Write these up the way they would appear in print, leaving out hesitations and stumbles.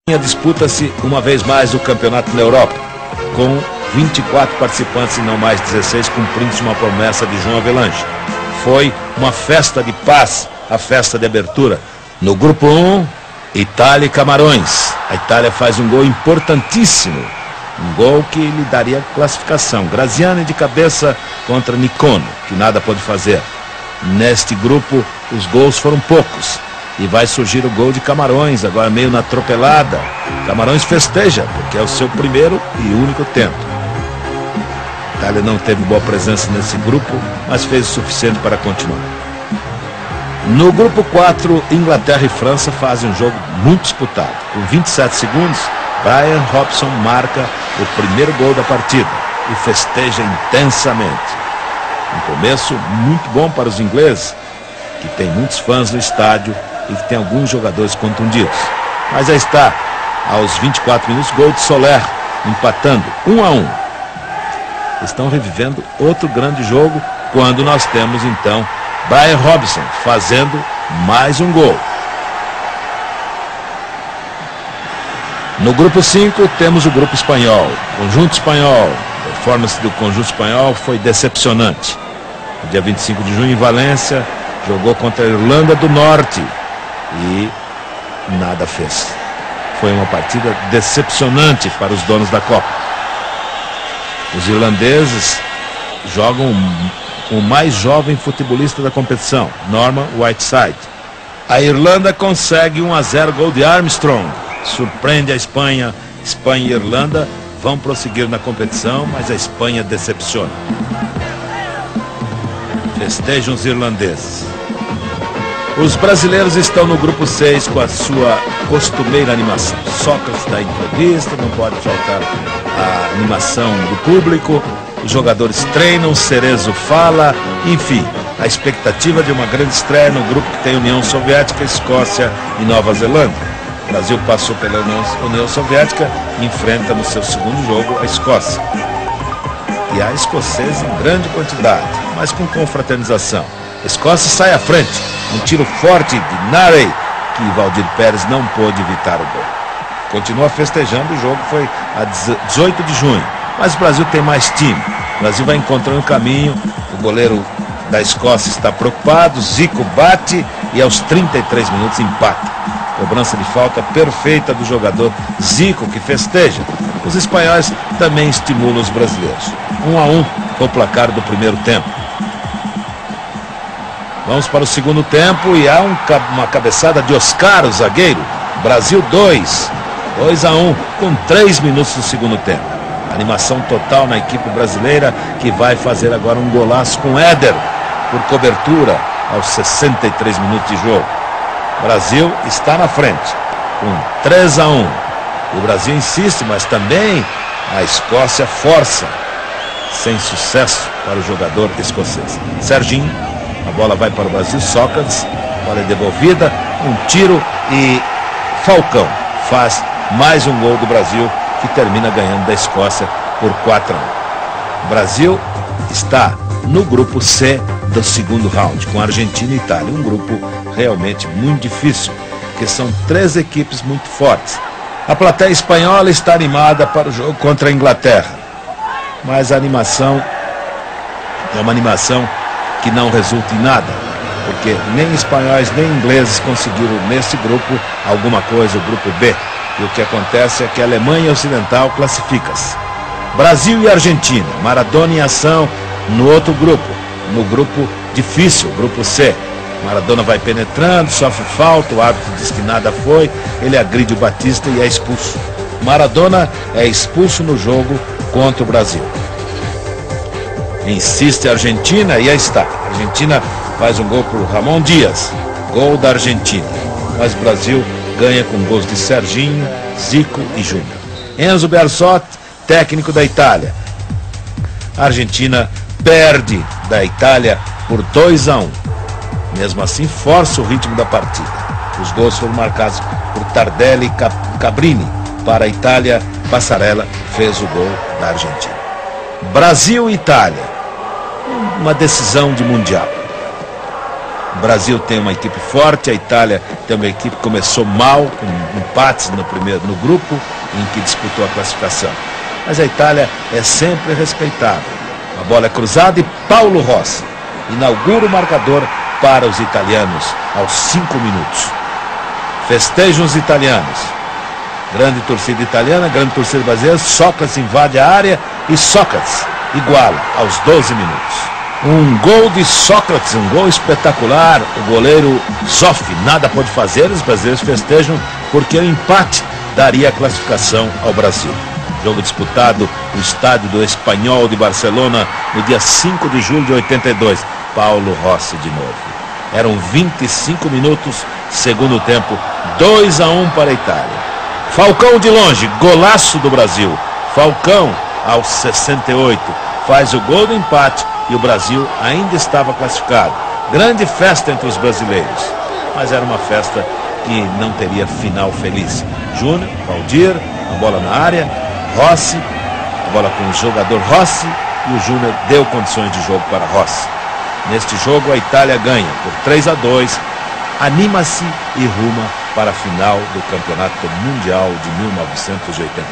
Disputa-se uma vez mais o campeonato na Europa, com 24 participantes e não mais 16, cumprindo-se uma promessa de João Avelange. Foi uma festa de paz, a festa de abertura. No grupo 1, Itália e Camarões. A Itália faz um gol importantíssimo, um gol que lhe daria classificação. Graziani de cabeça contra Nicono, que nada pôde fazer. Neste grupo, os gols foram poucos. E vai surgir o gol de Camarões, agora meio na atropelada. Camarões festeja, porque é o seu primeiro e único tento. A Itália não teve boa presença nesse grupo, mas fez o suficiente para continuar. No grupo 4, Inglaterra e França fazem um jogo muito disputado. Com 27 segundos, Brian Robson marca o primeiro gol da partida e festeja intensamente. Um começo muito bom para os ingleses, que tem muitos fãs no estádio e que tem alguns jogadores contundidos. Mas aí está, aos 24 minutos, gol de Soler, empatando 1-1. Estão revivendo outro grande jogo, quando nós temos então Brian Robson fazendo mais um gol. No grupo 5 temos o grupo espanhol. Conjunto espanhol. A performance do conjunto espanhol foi decepcionante. No dia 25 de junho em Valência, jogou contra a Irlanda do Norte e nada fez. Foi uma partida decepcionante para os donos da Copa. Os irlandeses jogam com o mais jovem futebolista da competição, Norman Whiteside. A Irlanda consegue 1-0, gol de Armstrong. Surpreende a Espanha. Espanha e Irlanda vão prosseguir na competição, mas a Espanha decepciona. Festejam os irlandeses. Os brasileiros estão no grupo 6 com a sua costumeira animação. Sócrates da entrevista, não pode faltar a animação do público. Os jogadores treinam, Cerezo fala, enfim, a expectativa de uma grande estreia no grupo que tem União Soviética, Escócia e Nova Zelândia. O Brasil passou pela União Soviética e enfrenta no seu segundo jogo a Escócia. E há escoceses em grande quantidade, mas com confraternização. A Escócia sai à frente, um tiro forte de Narey, que Valdir Pérez não pôde evitar o gol. Continua festejando, o jogo foi a 18 de junho, mas o Brasil tem mais time. O Brasil vai encontrando o caminho, o goleiro da Escócia está preocupado, Zico bate e aos 33 minutos empata. Cobrança de falta perfeita do jogador Zico, que festeja. Os espanhóis também estimulam os brasileiros. 1-1 foi o placar do primeiro tempo. Vamos para o segundo tempo e há uma cabeçada de Oscar, o zagueiro. Brasil 2-1 com 3 minutos do segundo tempo. Animação total na equipe brasileira, que vai fazer agora um golaço com Éder por cobertura aos 63 minutos de jogo. O Brasil está na frente com 3-1. O Brasil insiste, mas também a Escócia força. Sem sucesso para o jogador escocês. Serginho, a bola vai para o Brasil, Sócrates, bola é devolvida, um tiro e Falcão faz mais um gol do Brasil, que termina ganhando da Escócia por 4-1. O Brasil está no grupo C do segundo round, com Argentina e Itália. Um grupo realmente muito difícil, porque são 3 equipes muito fortes. A plateia espanhola está animada para o jogo contra a Inglaterra, mas a animação é uma animação que não resulta em nada, porque nem espanhóis nem ingleses conseguiram nesse grupo alguma coisa, o grupo B. E o que acontece é que a Alemanha Ocidental classifica-se. Brasil e Argentina, Maradona em ação no outro grupo, no grupo difícil, grupo C. Maradona vai penetrando, sofre falta, o árbitro diz que nada foi, ele agride o Batista e é expulso. Maradona é expulso no jogo contra o Brasil. Insiste a Argentina e aí está. A Argentina faz um gol para o Ramon Dias, gol da Argentina. Mas o Brasil ganha com gols de Serginho, Zico e Júnior. Enzo Bearzot, técnico da Itália. A Argentina perde da Itália por 2-1. Mesmo assim, força o ritmo da partida. Os gols foram marcados por Tardelli e Cabrini. Para a Itália, Passarella fez o gol da Argentina. Brasil e Itália. Uma decisão de mundial. O Brasil tem uma equipe forte, a Itália tem uma equipe que começou mal, com empates no grupo em que disputou a classificação. Mas a Itália é sempre respeitada. A bola é cruzada e Paulo Rossi inaugura o marcador para os italianos aos 5 minutos. Festejam os italianos. Grande torcida italiana, grande torcida brasileira. Sócrates invade a área e Sócrates iguala aos 12 minutos. Um gol de Sócrates, um gol espetacular. O goleiro Zoff nada pode fazer. Os brasileiros festejam porque o empate daria a classificação ao Brasil. Jogo disputado no estádio do Espanhol de Barcelona no dia 5 de julho de 82. Paulo Rossi de novo. Eram 25 minutos, segundo tempo, 2-1 para a Itália. Falcão de longe, golaço do Brasil. Falcão, aos 68, faz o gol do empate e o Brasil ainda estava classificado. Grande festa entre os brasileiros, mas era uma festa que não teria final feliz. Júnior, Valdir, a bola na área, Rossi, a bola com o jogador Rossi e o Júnior deu condições de jogo para Rossi. Neste jogo a Itália ganha por 3-2, anima-se e ruma para a final do Campeonato Mundial de 1982.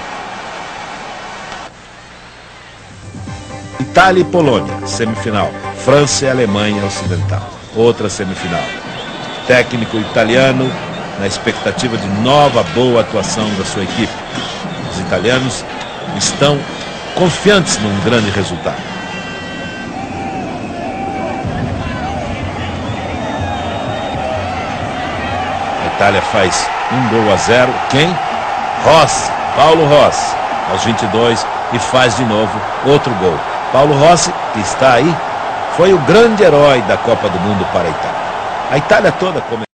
Itália e Polônia, semifinal. França e Alemanha Ocidental, outra semifinal. Técnico italiano na expectativa de nova boa atuação da sua equipe. Os italianos estão confiantes num grande resultado. A Itália faz 1-0. Quem? Rossi, Paulo Rossi, aos 22 e faz de novo outro gol. Paulo Rossi, que está aí, foi o grande herói da Copa do Mundo para a Itália. A Itália toda